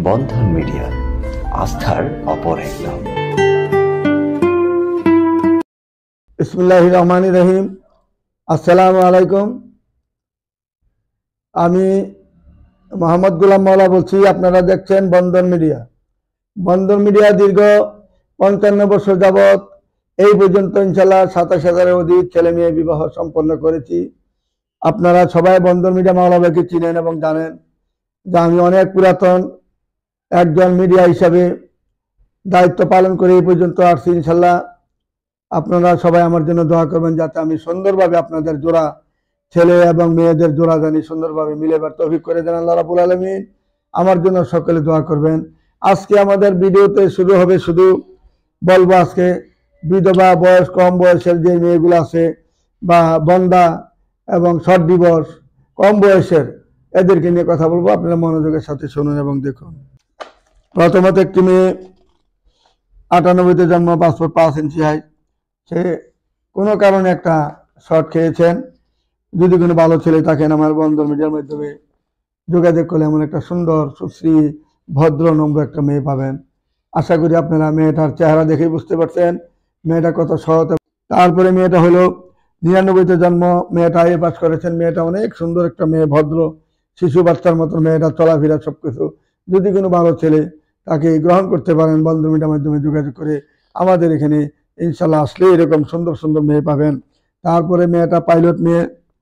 বন্ধন media, আস্থার অপর এক নাম। বিসমিল্লাহির রহমানির রহিম। আসসালামু আলাইকুম। আমি মোহাম্মদ গোলাম মাওলা বলছি। আপনারা দেখছেন বন্ধন মিডিয়া। বন্ধন মিডিয়া দীর্ঘ 55 বছর যাবৎ এই পর্যন্ত ইনশাল্লাহ 27,000-এর অধিক ছেলে মেয়ে বিবাহ সম্পন্ন করেছি। আপনারা সবাই বন্ধন মিডিয়া মাওলা ভাইকে চিনেন এবং জানেন যে আমি অনেক পুরাতন একজন মিডিয়া হিসাবে দায়িত্ব পালন করে এই পর্যন্ত আসছি। ইনশাল্লাহ আপনারা সবাই আমার জন্য দোয়া করবেন যাতে আমি সুন্দরভাবে আপনাদের জোড়া ছেলে এবং মেয়েদের জোড়া জানি সুন্দরভাবে মিলেবার তৌফিক করে দেন আল্লাহ রাব্বুল আলামিন। আমার জন্য সকলে দোয়া করবেন। আজকে আমাদের ভিডিওতে শুরু হবে, শুধু বলবো আজকে বিধবা বয়স কম বয়সের যে মেয়েগুলো আছে বা বন্দা এবং শর্ট ডিভোর্স কম বয়সের, এদেরকে নিয়ে কথা বলবো। আপনারা মনোযোগের সাথে শুনুন এবং দেখুন। প্রথমত একটি মেয়ে 98-তে জন্ম, পাসপোর্ট 5 ইঞ্চি হাইট। সে কোনো কারণে একটা শর্ট খেয়েছেন। যদি কোনো ভালো ছেলে থাকেন আমার বন্ধন মিডিয়ার মাধ্যমে যোগাযোগ করলে এমন একটা সুন্দর সুশ্রী ভদ্র নম্র একটা মেয়ে পাবেন। আশা করি আপনারা মেয়েটার চেহারা দেখে বুঝতে পারছেন মেয়েটা কত সৎ। তারপরে মেয়েটা হলো 99-তে জন্ম, মেয়েটা আইএ পাস করেছেন। মেয়েটা অনেক সুন্দর একটা মেয়ে, ভদ্র শিশু বাচ্চার মতন মেয়েটা, চলাফেরা সবকিছু। যদি কোনো ভালো ছেলে তাকে গ্রহণ করতে পারেন বন্ধন মিডিয়ার মাধ্যমে যোগাযোগ করে আমাদের এখানে ইনশাল্লাহ আসলে এরকম সুন্দর সুন্দর মেয়ে পাবেন। তারপরে মেয়েটা পাইলট মেয়ে,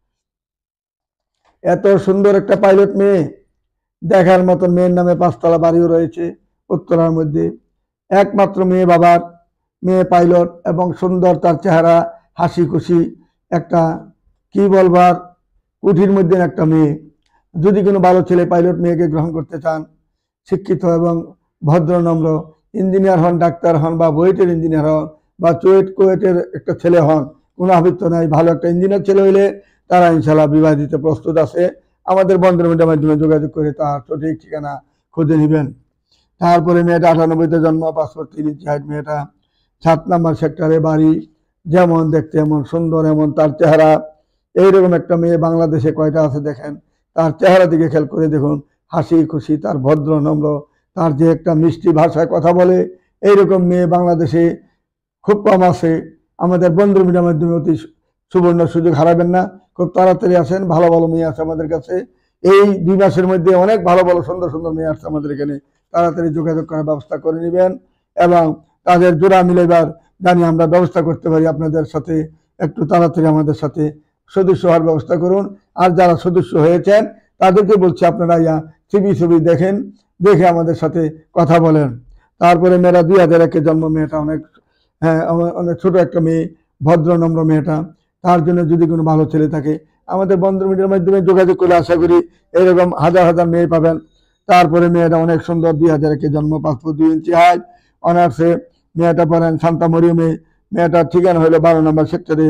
এত সুন্দর একটা পাইলট মেয়ে, দেখার মতন। মেয়ের নামে 5তলা বাড়িও রয়েছে উত্তরার মধ্যে। একমাত্র মেয়ে বাবার, মেয়ে পাইলট এবং সুন্দর তার চেহারা, হাসি খুশি একটা কি বলবার কুঠির মধ্যে একটা মেয়ে। যদি কোনো ভালো ছেলে পাইলট মেয়েকে গ্রহণ করতে চান, শিক্ষিত এবং ভদ্র নম্র, ইঞ্জিনিয়ার হন, ডাক্তার হন বা বুয়েটের ইঞ্জিনিয়ার হন বা কুয়েটের একটা ছেলে হন, কোনো আবৃত্ত নাই, ভালো একটা ইঞ্জিনিয়ার ছেলে হইলে তারা ইনশাল্লাহ বিবাহ দিতে প্রস্তুত আছে। আমাদের বন্ধন মিডিয়ার মাধ্যমে যোগাযোগ করে তার সঠিক ঠিকানা খুঁজে নেবেন। তারপরে মেয়েটা 98-তে জন্ম, পাসপোর্ট 3 ইঞ্চি হাইট। মেয়েটা 7 নম্বর সেক্টরে বাড়ি। যেমন দেখতে এমন সুন্দর, এমন তার চেহারা। এইরকম একটা মেয়ে বাংলাদেশে কয়টা আছে দেখেন। তার চেহারা দিকে খেয়াল করে দেখুন, হাসি খুশি, তার ভদ্র নম্র, তার যে একটা মিষ্টি ভাষায় কথা বলে, এইরকম মেয়ে বাংলাদেশে খুব কম আছে। আমাদের বন্ধন মিডিয়ার মাধ্যমে অতি সুবর্ণ সুযোগ হারাবেন না, খুব তাড়াতাড়ি আসেন। ভালো ভালো মেয়ে আছে আমাদের কাছে। এই 2 মাসের মধ্যে অনেক ভালো ভালো সুন্দর সুন্দর মেয়ে আছে আমাদের এখানে। তাড়াতাড়ি যোগাযোগ করার ব্যবস্থা করে নেবেন এবং তাদের জোড়া মিলেবার জানি আমরা ব্যবস্থা করতে পারি। আপনাদের সাথে একটু তাড়াতাড়ি আমাদের সাথে সদস্য হওয়ার ব্যবস্থা করুন। আর যারা সদস্য হয়েছেন তাদেরকে বলছি আপনারা ছবি দেখেন, দেখে আমাদের সাথে কথা বলেন। তারপরে মেয়েরা 2001-এ জন্ম, মেয়েটা অনেক ছোট একটা মেয়ে, ভদ্র নম্র মেয়েটা। তার জন্য যদি কোনো ভালো ছেলে থাকে আমাদের বন্ধন মিডিয়ার মাধ্যমে যোগাযোগ করলে আশা করি এরকম হাজার হাজার মেয়ে পাবেন। তারপরে মেয়েটা অনেক সুন্দর, 2001-এ জন্ম, পাসপোর্ট 2 ইঞ্চি হাইট, অনার্সে। মেয়েটা পড়েন শান্তা মরিয়মে। মেয়েটার ঠিকানা হলো 12 নম্বর সেক্টরে।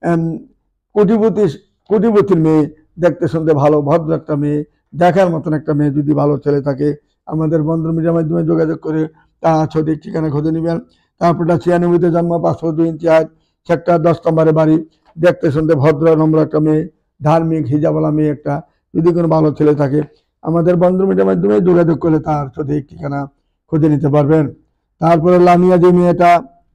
কোটিপতির মেয়ে, দেখতে শুনতে ভালো, ভদ্র একটা মেয়ে, দেখার মতন একটা মেয়ে। যদি ভালো ছেলে থাকে আমাদের বন্ধন মিডিয়ার মাধ্যমে যোগাযোগ করে তা সঠিক ঠিকানা খুঁজে নেবেন। তারপরটা 96-তে জন্ম, পাসপোর্ট 2 ইঞ্চি হাইট, সেক্টর 10 নম্বরে বাড়ি। দেখতে শুনতে ভদ্র নম্র একটা মেয়ে, ধার্মিক হিজাবওয়ালা মেয়ে একটা। যদি কোনো ভালো ছেলে থাকে আমাদের বন্ধন মিডিয়ার মাধ্যমে যোগাযোগ করলে তার সঠিক ঠিকানা খুঁজে নিতে পারবেন। তারপরে লামিয়া, যে মেয়েটা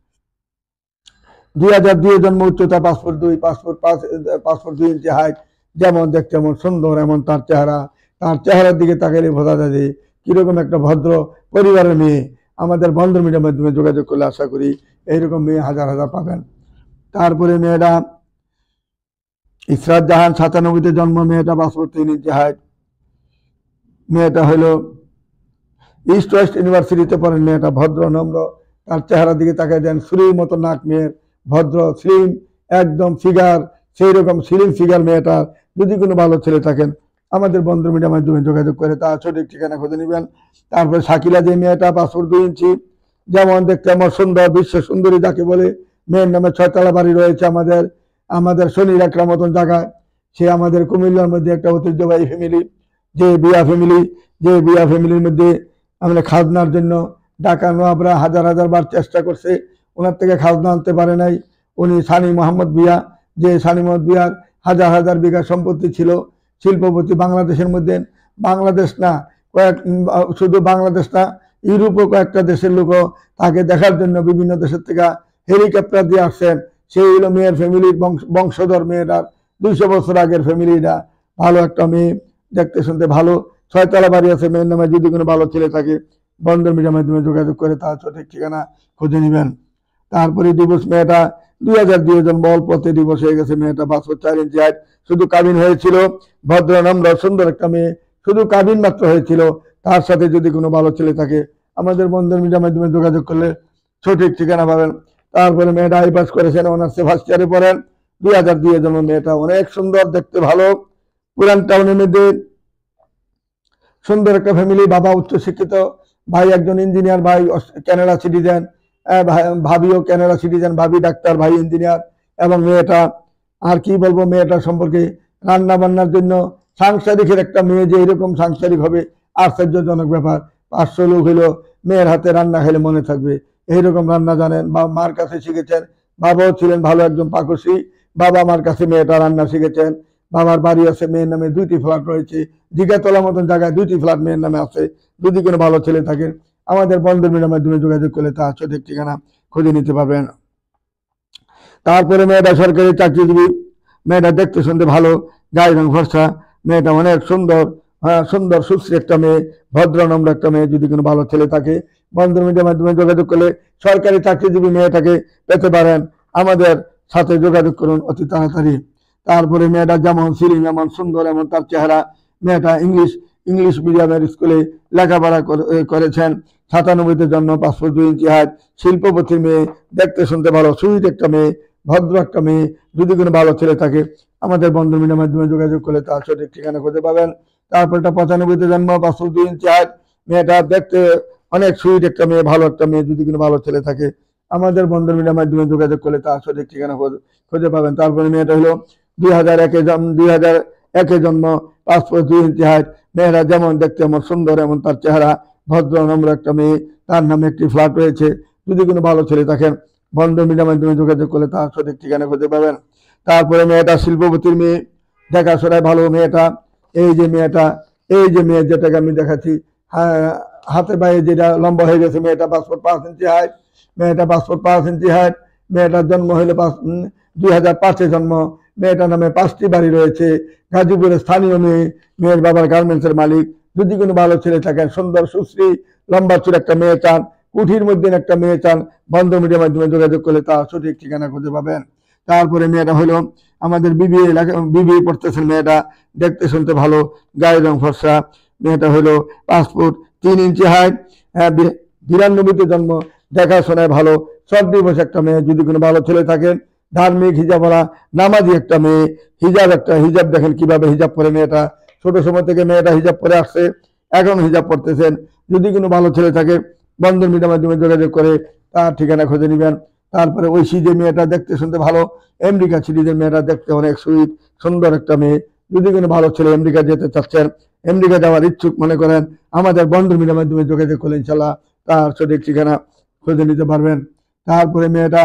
2002-এ জন্ম, উচ্চতা পাসপোর্ট 2 ইঞ্চি হাইট। যেমন দেখতে এমন সুন্দর, এমন তার চেহারা। তার চেহারার দিকে তাকালে বোঝা যায় যে কিরকম একটা ভদ্র পরিবারের মেয়ে। আমাদের বন্ধন মিডিয়ার মাধ্যমে যোগাযোগ করলে আশা করি এইরকম মেয়ে হাজার হাজার পাবেন। তারপরে মেয়েটা ইসরাত জাহান, 97-তে জন্ম, মেয়েটা পাসপোর্ট 3 ইঞ্চি হাইট। মেয়েটা হলো ইস্ট ওয়েস্ট ইউনিভার্সিটিতে পড়েন। মেয়েটা ভদ্র নম্র, তার চেহারার দিকে তাকায় দেন, সুরির মতো নাক মেয়ের, ভদ্র স্লিম একদম ফিগার, সেই রকম স্লিম ফিগার মেয়েটা। যদি কোনো ভালো ছেলে থাকেন আমাদের বন্ধন মিডিয়ার মাধ্যমে যোগাযোগ করে তার সঠিক ঠিকানা খুঁজে নেবেন। তারপরে শাকিলা, যে মেয়েটা পাসপোর্ট 2 ইঞ্চি, যেমন দেখতে আমার সুন্দর, বিশ্ব সুন্দরী যাকে বলে। মেয়ের নামে 6তলা বাড়ি রয়েছে আমাদের শনির একটা মতন জায়গায়। সে আমাদের কুমিল্লার মধ্যে একটা ঐতিহ্যবাহী ফ্যামিলি, যে বিয়া ফ্যামিলির মধ্যে আমরা খাজনার জন্য ঢাকা নওয়াবরা হাজার হাজার বার চেষ্টা করছে, ওনার থেকে খাজনা আনতে পারে নাই। উনি সানি মোহাম্মদ বিয়া, যে সানি মোহাম্মদ বিয়ার হাজার হাজার বিঘা সম্পত্তি ছিল, শিল্পপতি বাংলাদেশের মধ্যে, বাংলাদেশ না শুধু বাংলাদেশ না, ইউরোপও কয়েকটা দেশের লোকও তাকে দেখার জন্য বিভিন্ন দেশের থেকে হেলিকপ্টার দিয়ে আসছেন। সেই হলো মেয়ের ফ্যামিলির বংশধর, মেয়েটার 200 বছর আগের ফ্যামিলিটা। ভালো একটা মেয়ে, দেখতে শুনতে ভালো, 6 তলা বাড়ি আছে মেয়ের নামে। যদি কোনো ভালো ছেলে থাকে বন্ধন মিডিয়ার মাধ্যমে যোগাযোগ করে তার সঠিক ঠিকানা খুঁজে নেবেন। তারপরে ডিভোর্স, মেয়েটা 2002 জন্ম, অল্পতে ডিভোর্স হয়ে গেছে। মেয়েটা 5 ফুট 4 ইঞ্চি হাইট, শুধু কাবিন হয়েছিল, ভদ্র নম্র সুন্দর একটা মেয়ে, শুধু কাবিন মাত্র হয়েছিল। তার সাথে যদি কোনো ভালো ছেলে থাকে আমাদের বন্ধন মিডিয়ার মাধ্যমে যোগাযোগ করলে সঠিক ঠিকানা পাবেন। তারপরে মেয়েটা আই পাস করেছেন, অনার্সে ফার্স্ট ইয়ারে পড়েন, 2002 জন্ম। মেয়েটা অনেক সুন্দর, দেখতে ভালো, পুরান টাউনের মধ্যে সুন্দর একটা ফ্যামিলি। বাবা উচ্চ শিক্ষিত, ভাই একজন ইঞ্জিনিয়ার, ভাই কানাডা সিটিজেন, ভাবিও কানাডা সিটিজেন, ভাবি ডাক্তার, ভাই ইঞ্জিনিয়ার। এবং মেয়েটা আর কি বলবো, মেয়েটা সম্পর্কে রান্না বান্নার জন্য সাংসারিকের একটা মেয়ে যে এরকম সাংসারিক হবে আশ্চর্যজনক ব্যাপার। 500 লোক হইলো, মেয়ের হাতে রান্না খেলে মনে থাকবে, এইরকম রান্না জানেন। বা মার কাছে শিখেছেন, বাবাও ছিলেন ভালো একজন পাকশী, বাবা মার কাছে মেয়েটা রান্না শিখেছেন। বাবার বাড়ি আছে, মেয়ের নামে 2টি ফ্ল্যাট রয়েছে, জিগাতলা মতন জায়গায় 2টি ফ্ল্যাট মেয়ের নামে আছে। যদি কোনো ভালো ছেলে থাকেন আমাদের বন্ধন মিডিয়ার মাধ্যমে যোগাযোগ করলে তার সঠিক ঠিকানা খুঁজে নিতে পারবেন। তারপরে মেয়েটা সরকারি চাকরিজীবী, মেয়েটা দেখতে শুনতে ভালো, গায়ে রং ফর্সা, মেয়েটা অনেক সুন্দর, সুন্দর সুশ্রী একটা মেয়ে, ভদ্র নম্র একটা মেয়ে। যদি কোনো ভালো ছেলে থাকে বন্ধন মিডিয়ার মাধ্যমে যোগাযোগ করলে সরকারি চাকরিজীবী মেয়েটাকে পেতে পারেন। আমাদের সাথে যোগাযোগ করুন অতি তাড়াতাড়ি। তারপরে মেয়েটা যেমন সিলিং, এমন সুন্দর, এমন তার চেহারা। মেয়েটা ইংলিশ মিডিয়ামের স্কুলে লেখাপড়া করেছেন, 97-তে জন্ম, 5 ফুট 2 ইঞ্চি হাইট, শিল্পপতির মেয়ে, দেখতে শুনতে ভালো, সুইট একটা মেয়ে, ভদ্র একটা মেয়ে। যদি কোনো ভালো ছেলে থাকে আমাদের বন্ধন মিডিয়ার মাধ্যমে যোগাযোগ করলে তার সঠিক ঠিকানা খুঁজে পাবেন। তারপর এটা 95-তে জন্ম, 5 ফুট 2 ইঞ্চি হাইট, মেয়েটা দেখতে অনেক সুইট একটা মেয়ে, ভালো একটা মেয়ে। যদি কোনো ভালো ছেলে থাকে আমাদের বন্ধন মিডিয়ার মাধ্যমে যোগাযোগ করলে তার সঠিক ঠিকানা খুঁজে পাবেন। তারপরে মেয়েটা হলো 2001-এ জন্ম, 5 ফুট 2 ইঞ্চি হাইট, মেয়েরা যেমন দেখতে এমন সুন্দর, এমন তার চেহারা, ভদ্র নম্র একটা মেয়ে। তার নামে একটি ফ্ল্যাট রয়েছে। যদি কোনো ভালো ছেলে থাকেন বন্ধন মিডিয়ার মাধ্যমে যোগাযোগ করলে তার সঠিক ঠিকানা খুঁজে পাবেন। তারপরে মেয়েটা শিল্পপতির মেয়ে, দেখাশোনায় ভালো মেয়েটা। এই যে মেয়ে যেটাকে আমি দেখাচ্ছি, হাতে পায়ে যেটা লম্বা হয়ে গেছে, মেয়েটা 5 ফুট 5 ইঞ্চি হাইট, মেয়েটা 5 ফুট 5 ইঞ্চি হাইট। মেয়েটার জন্ম হলো 2005-এ জন্ম। মেয়েটার নামে 5টি বাড়ি রয়েছে, গাজীপুরের স্থানীয় মেয়ে, মেয়ের বাবার গার্মেন্টসের মালিক। যদি কোনো ভালো ছেলে থাকেন, সুন্দর সুশ্রী লম্বা চুল একটা মেয়ে চান, কুঠির মধ্যে একটা মেয়ে চান, বন্ধন মিডিয়ার মাধ্যমে যোগাযোগ করলে তার সঠিক ঠিকানা খুঁজে পাবেন। তারপরে মেয়েটা হলো আমাদের বিবিএ পড়তেছেন, মেয়েটা দেখতে শুনতে ভালো, গায়ের রং ফর্সা, মেয়েটা হলো 5 ফুট 3 ইঞ্চি হাইট, 92-তে জন্ম, দেখাশোনায় ভালো, সদ্দিবস একটা মেয়ে। যদি কোনো ভালো ছেলে থাকেন, ধার্মিক, হিজাবওয়ালা, নামাজি একটা মেয়ে, হিজাব দেখেন কিভাবে হিজাব পরে মেয়েটা, ছোট সময় থেকে মেয়েটা হিজাব পরে আসছে, এখন হিজাব পড়তেছেন। যদি কোনো ভালো ছেলে থাকে বন্ধন মিডিয়ার মাধ্যমে যোগাযোগ করে তার ঠিকানা খুঁজে নেবেন। তারপরে ঐশী যে মেয়েটা, দেখতে শুনতে ভালো, আমেরিকা সিটিজেন, মেয়েটা দেখতে অনেক সুইট সুন্দর একটা মেয়ে। যদি কোনো ভালো ছেলে আমেরিকা যেতে চাচ্ছেন, আমেরিকা যাওয়ার ইচ্ছুক মনে করেন, আমাদের বন্ধন মিডিয়ার মাধ্যমে যোগাযোগ করলে ইনশাল্লাহ তার সঠিক ঠিকানা খুঁজে নিতে পারবেন। তারপরে মেয়েটা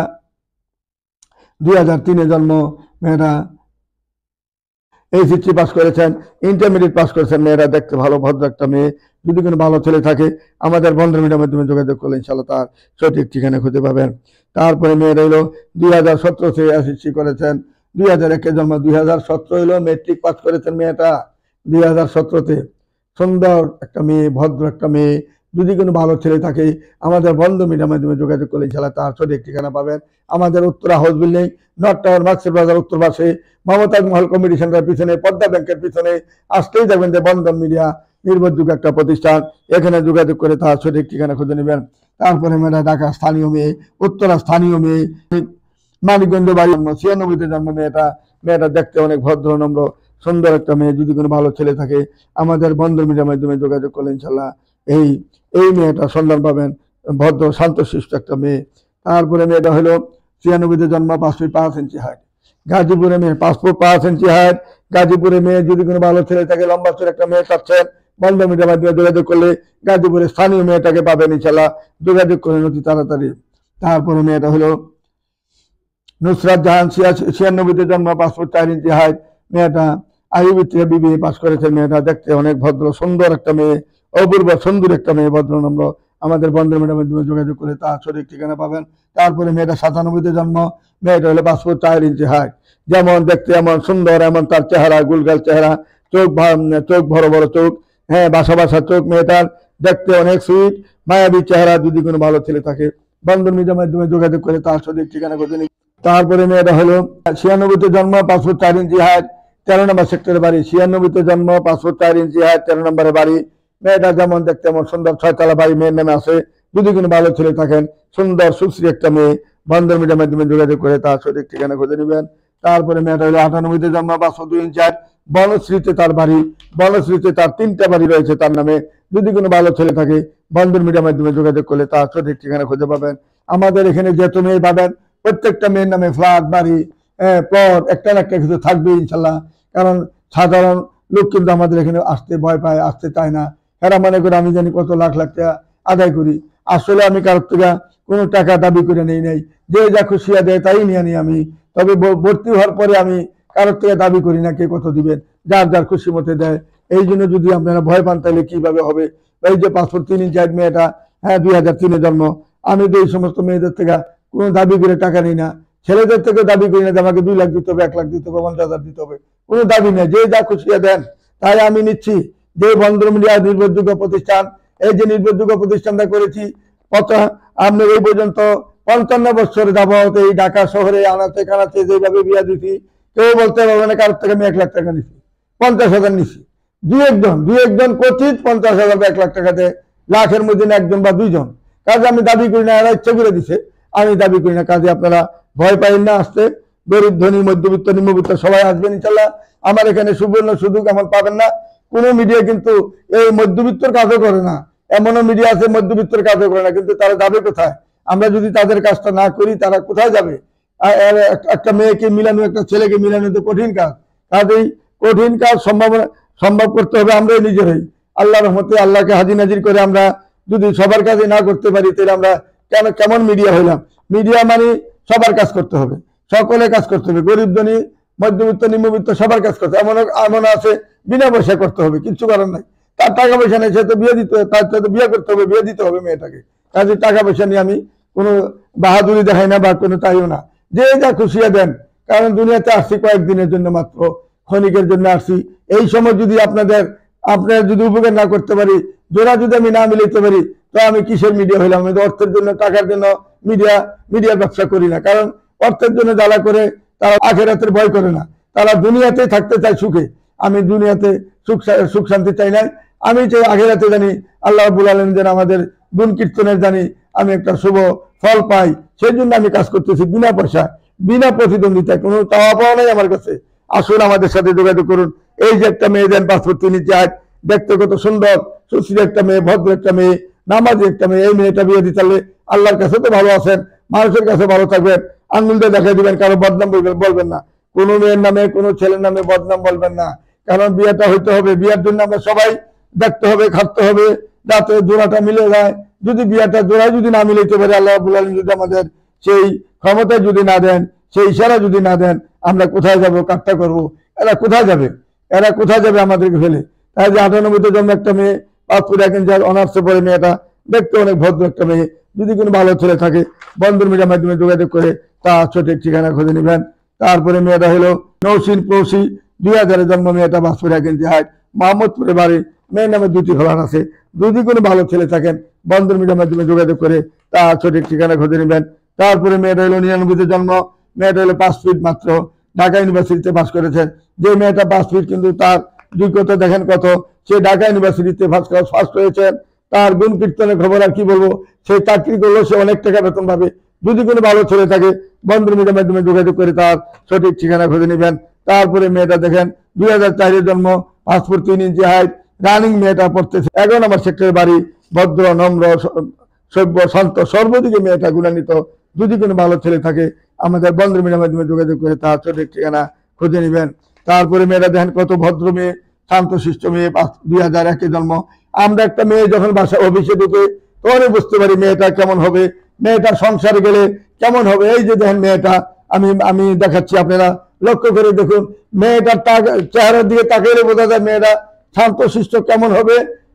2003-এ জন্ম, মেয়েটা এইচএসসি পাস করেছেন, ইন্টারমিডিয়েট পাস করেছেন। মেয়েরা দেখতে ভালো, ভদ্র একটা মেয়ে। যদি কোনো ভালো ছেলে থাকে আমাদের বন্ধন মিডিয়ার মাধ্যমে যোগাযোগ করলে ইনশাল্লাহ তার সঠিক ঠিকানা খুঁজে পাবেন। তারপরে মেয়েরা হলো 2017-তে এসএসসি করেছেন, 2001-এ জন্ম, 2017 হলো মেট্রিক পাস করেছেন মেয়েটা 2017-তে। সুন্দর একটা মেয়ে, ভদ্র একটা মেয়ে। যদি কোনো ভালো ছেলে থাকে আমাদের বন্ধন মিডিয়ার মাধ্যমে যোগাযোগ করলে ইনশাল্লাহ তার সঠিক ঠিকানা পাবেন। আমাদের Uttara house building, north tower, market বাজার উত্তর পাশে, মমতাজ মহল কমিটি সেন্টারের পিছনে, পদ্মা ব্যাংকের পিছনে আসতেই দেখবেন যে বন্ধন মিডিয়া নির্ভরযোগ্য একটা প্রতিষ্ঠান। এখানে যোগাযোগ করে তার সঠিক ঠিকানা খুঁজে নেবেন। তারপরে মেয়েরা ঢাকা স্থানীয় মেয়ে, উত্তরা স্থানীয় মেয়ে, মানিকগঞ্জ বাড়ি, 96-তে জন্ম। মেয়েটা দেখতে অনেক ভদ্র নম্র সুন্দর একটা মেয়ে। যদি কোনো ভালো ছেলে থাকে আমাদের বন্ধন মিডিয়ার মাধ্যমে যোগাযোগ করলে ইনশাল্লাহ এই মেয়েটা সন্ধান পাবেন, ভদ্র শান্তশিষ্ট একটা মেয়ে। তারপরে মেয়েটা হলো 96-তে জন্ম, 5 ফুট 5 ইঞ্চি হাইট, গাজীপুরে মেয়ে, 5 ফুট 5 ইঞ্চি হাইট, গাজীপুরে মেয়ে। যদি কোনো ভালো ছেলে থাকে, লম্বা চুল একটা মেয়ে চাচ্ছেন, বন্ধন মিডিয়ার মাধ্যমে যোগাযোগ করলে গাজীপুরের স্থানীয় মেয়েটাকে পাবেন ইনশাল্লাহ। যোগাযোগ করেন অতি তাড়াতাড়ি। তারপরে মেয়েটা হলো নুসরাত জাহান, 96-তে জন্ম, 5 ফুট 4 ইঞ্চি হাইট, মেয়েটা আইইউবি থেকে বিবিএ পাস করেছে। মেয়েটা দেখতে অনেক ভদ্র সুন্দর একটা মেয়ে, অপূর্ব সুন্দর একটা মেয়ে, ভদ্রনম্র। আমাদের বন্ধন মিডিয়ার মাধ্যমে যোগাযোগ করে তার সঠিক ঠিকানা পাবেন। তারপরে মেয়েটা 97-তে জন্ম, মেয়েটা হলো 5 ফুট 4 ইঞ্চি হাইট। যেমন দেখতে এমন সুন্দর, এমন তার চেহারা, গুলগাল চেহারা, চোখ বড় বড় চোখ, হ্যাঁ বাসা বাসা চোখ, মেয়েটার দেখতে অনেক সুইট মায়াবী চেহারা। যদি কোনো ভালো ছেলে থাকে বন্ধন মিডিয়ার মাধ্যমে যোগাযোগ করে তার সঠিক ঠিকানা খুঁজে নিন। তারপরে মেয়েটা হলো 96-তে জন্ম, 5 ফুট 4 ইঞ্চি হাইট, 13 নম্বর সেক্টরের বাড়ি। 96-তে জন্ম, 5 ফুট 4 ইঞ্চি হাইট, 13 নম্বরে বাড়ি। মেয়েটা যেমন দেখতে এমন সুন্দর, 6 তলা বাড়ি, মেয়ের নামে আছে। যদি কোনো ভালো ছেলে থাকেন, সুন্দর সুশ্রী একটা মেয়ে, বন্ধন মিডিয়ার মাধ্যমে যোগাযোগ করে তার সঠিক ঠিকানা খুঁজে নেবেন। তারপরে মেয়েটা হলো 98-তে জন্ম, 5 ফুট 2 ইঞ্চি হাইট, বনশ্রীতে তার বাড়ি। বনশ্রীতে তার 3টা বাড়ি রয়েছে তার নামে। যদি কোনো ভালো ছেলে থাকে বন্ধন মিডিয়ার মাধ্যমে যোগাযোগ করলে তার সঠিক ঠিকানা খুঁজে পাবেন। আমাদের এখানে যত মেয়ে পাবেন প্রত্যেকটা মেয়ের নামে ফ্ল্যাট, বাড়ি, প্লট একটা না একটা কিছু থাকবে ইনশাল্লাহ। কারণ সাধারণ লোক কিন্তু আমাদের এখানে আসতে ভয় পায়, আসতে চায় না। এরা মনে করে আমি জানি কত লাখ লাখ টাকা আদায় করি। আসলে আমি কারোর থেকে কোনো টাকা দাবি করে নেই নাই, যে যা খুশিয়া দেয় তাই নিয়ে আনি আমি। তবে ভর্তি হওয়ার পরে আমি কারোর থেকে দাবি করি না কে কত দিবেন, যার যার খুশি মতে দেয়। এই জন্য যদি আপনারা ভয় পান তাহলে কিভাবে হবে। এই যে 5 ফুট 3 ইঞ্চি হাইট মেয়েটা, হ্যাঁ 2003-এ জন্ম। আমি তো এই সমস্ত মেয়েদের থেকে কোনো দাবি করে টাকা নিই না, ছেলেদের থেকে দাবি করি না যে আমাকে 2 লাখ দিতে হবে, 1 লাখ দিতে হবে, 50,000 দিতে হবে। কোনো দাবি নেই, যে যা খুশিয়া দেন তাই আমি নিচ্ছি। যে বন্ধন মিডিয়া নির্ভরযোগ্য প্রতিষ্ঠান, এই যে নির্ভরযোগ্য প্রতিষ্ঠানটা করেছি আপনার এই পর্যন্ত 55 বছর যাবত এই ঢাকা শহরে আনাতে কানাতে যেভাবে বিয়া দিচ্ছি, কেউ বলতে পারবে না কারোর থেকে আমি 1 লাখ টাকা নিচ্ছি, 50,000 নিচ্ছি। দুই একজন কচিত 50,000 বা 1 লাখ টাকা দেয়, লাখের মধ্যে না একজন বা 2 জন। কাজে আমি দাবি করি না, এরা ইচ্ছা করে দিছে, আমি দাবি করি না। কাজে আপনারা ভয় পাইন না আসতে। গরিব ধনী মধ্যবিত্ত নিম্নবিত্ত সবাই আসবেন ইনশাল্লাহ। আমার এখানে সুবর্ণ সুযোগ এমন পাবেন না। কোনো মিডিয়া কিন্তু এই মধ্যবিত্তর কাজও করে না, এমনও মিডিয়া আছে মধ্যবিত্তর কাজও করে না, কিন্তু তারা যাবে কোথায়? আমরা যদি তাদের কাজটা না করি তারা কোথায় যাবে? একটা মেয়েকে মিলানো, একটা ছেলেকে মিলানো তো কঠিন কাজ। কাজেই কঠিন কাজ সম্ভব করতে হবে আমরাই নিজেরাই। আল্লাহর রহমতে আল্লাহকে হাজির নাজির করে আমরা যদি সবার কাজে না করতে পারি তাহলে আমরা কেমন মিডিয়া হইলাম? মিডিয়া মানে সবার কাজ করতে হবে, সকলে কাজ করতে হবে, গরিব ধনী মধ্যবিত্ত নিম্নবিত্ত সবার কাজ করতে হবে। এমন আছে বিনা পয়সা করতে হবে, কিচ্ছু করার নাই। তার টাকা পয়সা নেই, সে তো বিয়ে দিতে হবে, তার তো বিয়ে করতে হবে, বিয়ে দিতে হবে মেয়েটাকে। কাজে টাকা পয়সা নিয়ে আমি কোনো বাহাদুরি দেখাই না বা কোনো তাইও না, যে যা খুশিয়া দেন। কারণ দুনিয়াতে আসছি কয়েকদিনের জন্য মাত্র, ক্ষণিকের জন্য আসছি। এই সময় যদি আপনারা যদি উপকার না করতে পারি, জোড়া যদি আমি না মিলাইতে পারি, তো আমি কিসের মিডিয়া হইলাম? আমি তো অর্থের জন্য, টাকার জন্য মিডিয়ার ব্যবসা করি না। কারণ অর্থের জন্য জ্বালা করে তারা আখেরাতের ভয় করে না, তারা দুনিয়াতে থাকতে চায় সুখে। আমি দুনিয়াতে সুখ শান্তি চাই নাই, আমি চাই আখেরাতে জানি আল্লাহ রাব্বুল আলামিন যেন আমাদের গুণ কীর্তনের জানি আমি একটা শুভ ফল পাই। সেই জন্য আমি কাজ করতেছি বিনা পয়সা, বিনা প্রতিদ্বন্দ্বিতায়, কোনো চাওয়া পাওয়া নাই আমার কাছে। আসুন আমাদের সাথে যোগাযোগ করুন। এই যে একটা মেয়ে দেন 5 ফুট 3 ইঞ্চি হাইট, দেখতে কত সুন্দর সুশ্রী একটা মেয়ে, ভদ্র একটা মেয়ে, নামাজি একটা মেয়ে। এই মেয়েটা বিয়ে দিতে চাইলে আল্লাহর কাছে তো ভালো আছেন, মানুষের কাছে ভালো থাকবেন, আঙ্গুল দিয়ে দেখাই দিবেন, কারো বদনাম বলবেন না। কোনো মেয়ের নামে কোনো ছেলের নামে বদনাম বলবেন না। কারণ বিয়েটা হইতে হবে, বিয়ের জন্য আমরা সবাই দেখতে হবে, খাটতে হবে, যাতে জোড়াটা মিলে যায়। যদি বিয়েটা জোড়ায় যদি না মিলাইতে পারে, আল্লাহ রাব্বুল আলামিন যদি আমাদের সেই ক্ষমতা যদি না দেন, সেই ইশারা যদি না দেন, আমরা কোথায় যাব, কাজটা করব? এরা কোথায় যাবে? এরা কোথায় যাবে আমাদেরকে ফেলে? তাই যে 98-তে জন্ম একটা মেয়ে, 5 ফুট 1 ইঞ্চি অনার্সে পড়ে, মেয়েটা দেখতে অনেক ভদ্র একটা মেয়ে। যদি কোনো ভালো ছেলে থাকে বন্ধন মিডিয়ার মাধ্যমে যোগাযোগ করে তার সঠিক ঠিকানা খুঁজে নেবেন। তারপরে মেয়েটা হলো নৌসিন প্রৌসি, 2000-এ জন্ম, মেয়েটা 5 ফুট 1 ইঞ্চি হাইট, মোহাম্মদপুরে বাড়ি। মেয়ের নামে 2টি ফ্ল্যাট আছে। যদি কোনো ভালো ছেলে থাকেন বন্ধন মিডিয়ার মাধ্যমে যোগাযোগ করে তার সঠিক ঠিকানা খুঁজে নেবেন। তারপরে মেয়েটা হলো 99-তে জন্ম, মেয়েটা হলো 5 ফিট মাত্র, ঢাকা ইউনিভার্সিটিতে পাস করেছেন। যে মেয়েটা 5 ফিট কিন্তু তার যোগ্যতা দেখেন কত, সে ঢাকা ইউনিভার্সিটিতে ফার্স্ট ক্লাস ফার্স্ট হয়েছেন। তার গুণ কীর্তনের খবর আর কি বলবো, সে চাকরি করলো, সে অনেক টাকা বেতন পাবে। যদি কোনো ভালো ছেলে থাকে বন্ধন মিডিয়ার মাধ্যমে যোগাযোগ করে তার সঠিক ঠিকানা খুঁজে নেবেন। তারপরে মেয়েটা দেখেন 2004-এ জন্ম, 5 ফুট 3 ইঞ্চি হাইট, রানিং, মেয়েটা পড়তেছে 11 নম্বর সেক্টরের বাড়ি, ভদ্র নম্র সভ্য শান্ত, সর্বদিকে মেয়েটা গুণান্বিত। যদি কোনো ভালো ছেলে থাকে আমাদের বন্ধন মিডিয়ার মাধ্যমে যোগাযোগ করে তার সঠিক ঠিকানা খুঁজে নেবেন। তারপরে মেয়েটা দেখেন কত ভদ্র মেয়ে, শান্ত শিষ্ট মেয়ে, 2001-এ জন্ম। আমরা একটা মেয়ে যখন বাসা অফিসে ঢুকে তখন বুঝতে পারি মেয়েটা কেমন হবে, মেয়েটার সংসারে গেলে কেমন হবে। এই যে দেখেন মেয়েটা, আমি দেখাচ্ছি, আপনারা লক্ষ্য করে দেখুন। মেয়েটার চেহারার দিকে তাকাইলে বোঝা যায় মেয়েটা শান্ত শিষ্ট কেমন হবে।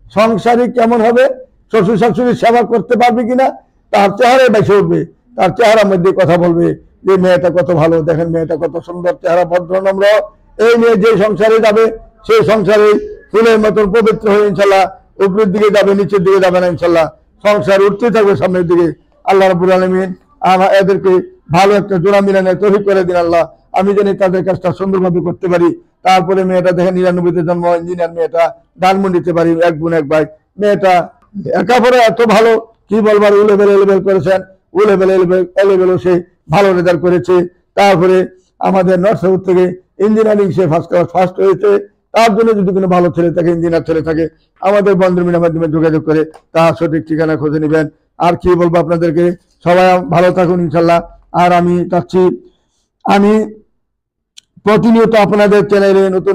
সংসারী কেমন হবে, শ্বশুর শাশুড়ির সেবা করতে পারবে কিনা, তার চেহারায় বেসে উঠবে, তার চেহারার মধ্যে কথা বলবে যে মেয়েটা কত ভালো, দেখেন মেয়েটা কত সুন্দর চেহারা, ভদ্র নম্র। এই মেয়ে যে সংসারে যাবে সেই সংসারে ফুলের মতন পবিত্র হয়ে ইনশাল্লাহ উপরের দিকে যাবে, নিচের দিকে যাবে না ইনশাল্লাহ, সংসার উঠতে থাকবে সামনের দিকে। আল্লাহ রাব্বুল আলামিন এদেরকে ভালো একটা জোড়া মিলানের তৌফিক করে দিন আল্লাহ, আমি জানি তাদের কাজটা সুন্দরভাবে করতে পারি। তারপরে মেয়েটা দেখেন 99-তে জন্ম, ইঞ্জিনিয়ার মেয়েটা, ধানমন্ডিতে পারি, এক বোন এক ভাই। মেয়েটা লেখাপড়া এত ভালো কি বলবার, ও লেভেল করেছেন, ও লেভেলও সে ভালো রেজাল্ট করেছে। তারপরে আমাদের নর্থ সাউথ থেকে ইঞ্জিনিয়ারিং সে ফার্স্ট হয়েছে। তার জন্য যদি কোনো ভালো ছেলে থাকে, ইঞ্জিনিয়ার ছেলে থাকে, আমাদের বন্ধু মিলের মাধ্যমে যোগাযোগ করে তার সঠিক ঠিকানা খুঁজে নেবেন। আর কি বলবো আপনাদেরকে, সবাই ভালো থাকুন ইনশাল্লাহ। আর আমি চাচ্ছি আমি প্রতিনিয়ত আপনাদের চ্যানেলে নতুন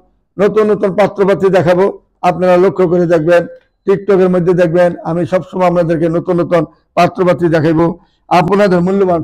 নতুন পাত্রপাত্রী দেখাবো, আপনারা লক্ষ্য করে দেখবেন, টিকটকের মধ্যে দেখবেন আমি সবসময় আপনাদেরকে নতুন পাত্রপাত্রী দেখাবো। আপনাদের মূল্যবান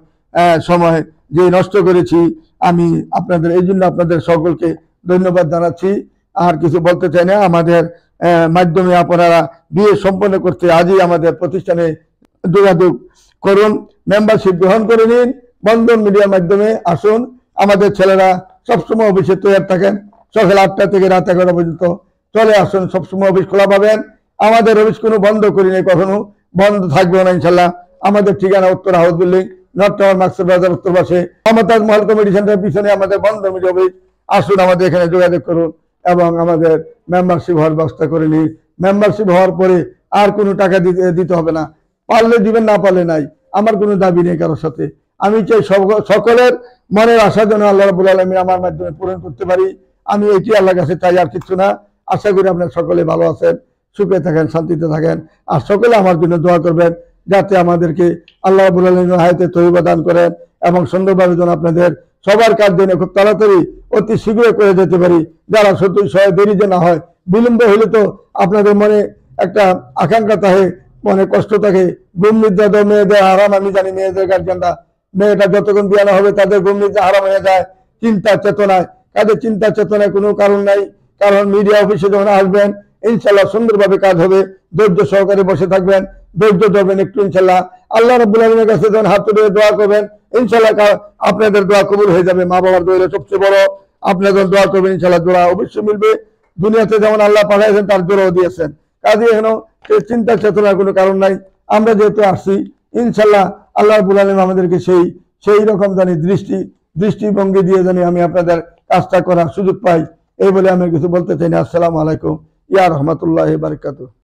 সময় যে নষ্ট করেছি আমি আপনাদের, এই জন্য আপনাদের সকলকে ধন্যবাদ জানাচ্ছি। আর কিছু বলতে চাই না। আমাদের মাধ্যমে আপনারা বিয়ে সম্পন্ন করতে আজই আমাদের প্রতিষ্ঠানে যোগাযোগ করুন, মেম্বারশিপ গ্রহণ করে নিন, বন্ধন মিডিয়ার মাধ্যমে আসুন। আমাদের ছেলেরা সবসময় অফিসে তৈরি থাকেন, সকাল 8টা থেকে রাত 11টা পর্যন্ত চলে আসুন, সবসময় অফিস খোলা পাবেন। আমাদের অফিস কোনো বন্ধ করি নাই, কখনো বন্ধ থাকবে না ইনশাল্লাহ। আমাদের ঠিকানা উত্তর house building, north tower, Maksud বাজার উত্তর পাশে, মমতাজ মহল কমিটি সেন্টারের পিছনে আমাদের বন্ধন মিডিয়া অফিস। আসুন, আমাদের এখানে যোগাযোগ করুন এবং আমাদের মেম্বারশিপ হওয়ার ব্যবস্থা করে নিন। মেম্বারশিপ হওয়ার পরে আর কোনো টাকা দিতে হবে না, পারলে দিবেন, না পারলে নাই, আমার কোনো দাবি নেই কারোর সাথে। আমি চাই সকলের মনের আশা যেন আল্লাহ রাব্বুল আলামিন আমার মাধ্যমে পূরণ করতে পারি। আমি এটি আল্লাহর কাছে চাই, আর কিছু না। আশা করি আপনারা সকলে ভালো আছেন, সুখে থাকেন, শান্তিতে থাকেন। আর সকলে আমার জন্য দোয়া করবেন যাতে আমাদেরকে আল্লাহ রাব্বুল আলামিন হায়াতে তয়্যিবা দান করেন এবং সুন্দরভাবে যেন আপনাদের সবার কাজ যেন খুব তাড়াতাড়ি অতি শীঘ্রই করে যেতে পারি। যারা সত্যি দেরি যে না হয়, বিলম্ব হলে তো আপনাদের মনে একটা আকাঙ্ক্ষা থাকে, মনে কষ্ট থাকে, ঘুম নিদ্রা তো মেয়েদের হারাম। আমি জানি মেয়েদের গার্জেনরা, মেয়েটা যতক্ষণ বিয়ে না হবে তাদের ঘুম নিদ্রা হারাম হয়ে যায় চিন্তা চেতনায়। কাজে চিন্তা চেতনায় কোনো কারণ নাই, কারণ মিডিয়া অফিসে যখন আসবেন ইনশাল্লাহ সুন্দরভাবে কাজ হবে। ধৈর্য সহকারে বসে থাকবেন, ধৈর্য ধরবেন একটু, ইনশাল্লাহ আল্লাহ রাব্বুল আলামিনের কাছে যখন হাত তুলে দোয়া করবেন ইনশাল্লাহ আপনাদের দোয়া কবুল হয়ে যাবে। মা বাবার দোয়া সবচেয়ে বড়, আপনাদের দোয়া করবেন ইনশাল্লাহ জোড়া অবশ্যই মিলবে। দুনিয়াতে যেমন আল্লাহ পাঠাইছেন তার জোড়াও দিয়েছেন, কাজে এখনো চিন্তা চেতনার কোনো কারণ নাই। আমরা যেহেতু আসছি ইনশাল্লাহ আল্লাহ রাব্বুল আলামিন আমাদেরকে সেই রকম জানি দৃষ্টিভঙ্গি দিয়ে জানি আমি আপনাদের কাজটা করার সুযোগ পাই। এই বলে আমি কিছু বলতে চাই না। আসসালামু আলাইকুম ইয়া রাহমাতুল্লাহি ওয়া বারাকাতুহু।